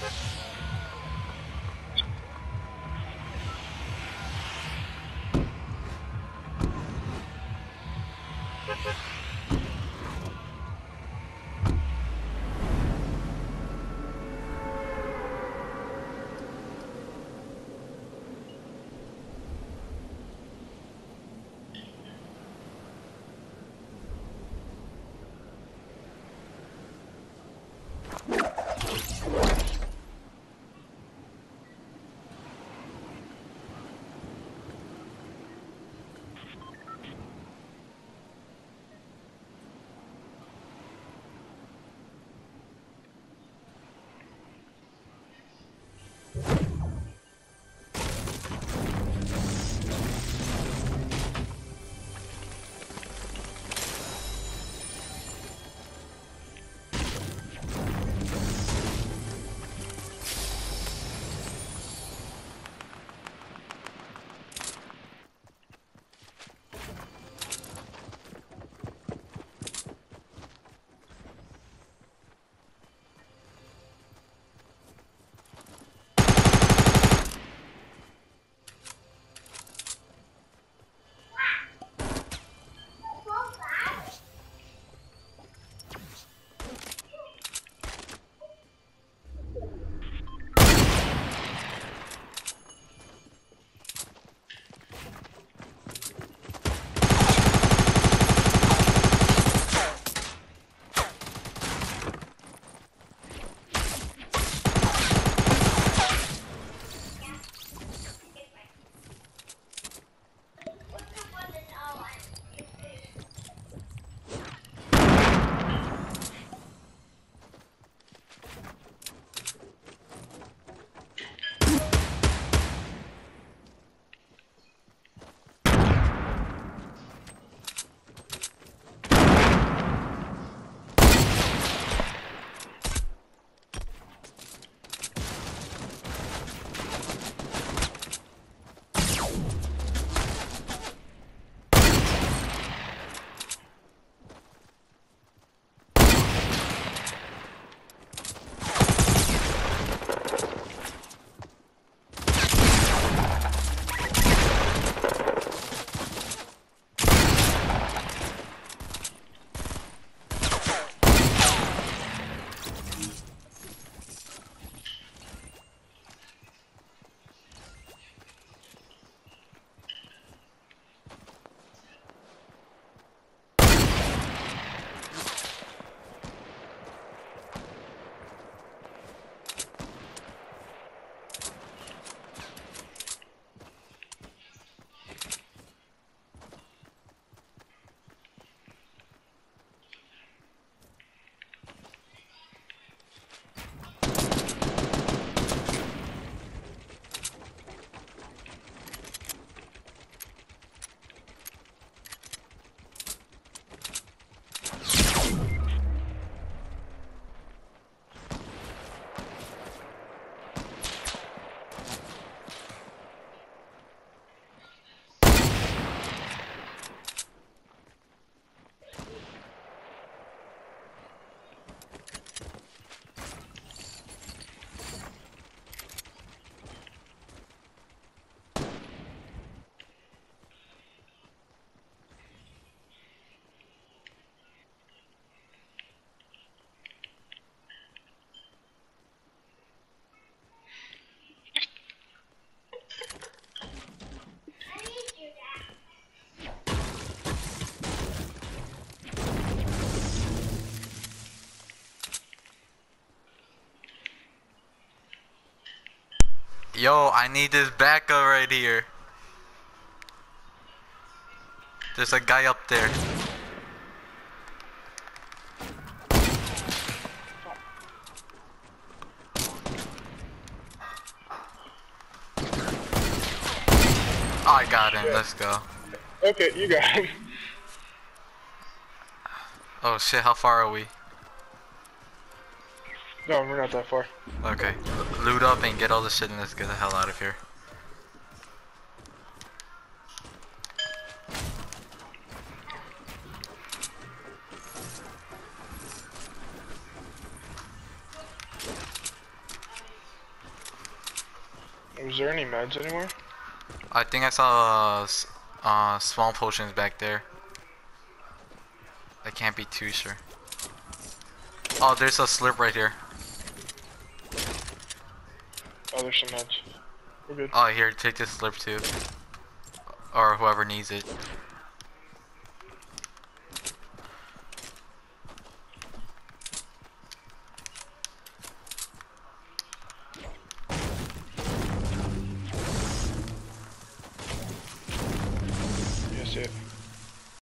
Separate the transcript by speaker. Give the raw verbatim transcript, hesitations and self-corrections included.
Speaker 1: Yo, I need this backup right here. There's a guy up there. Oh, I got him. Let's go.
Speaker 2: Okay, you got him.
Speaker 1: Oh shit, how far are we?
Speaker 2: No, we're not that far.
Speaker 1: Okay. Loot up and get all the shit and let's get the hell out of here.
Speaker 2: Is there any meds anywhere?
Speaker 1: I think I saw uh, s- uh, small potions back there. I can't be too sure. Oh, there's a slurp right here.
Speaker 2: Oh, there's some meds. We're good.
Speaker 1: Oh, here, take this slurp too. Or whoever needs it.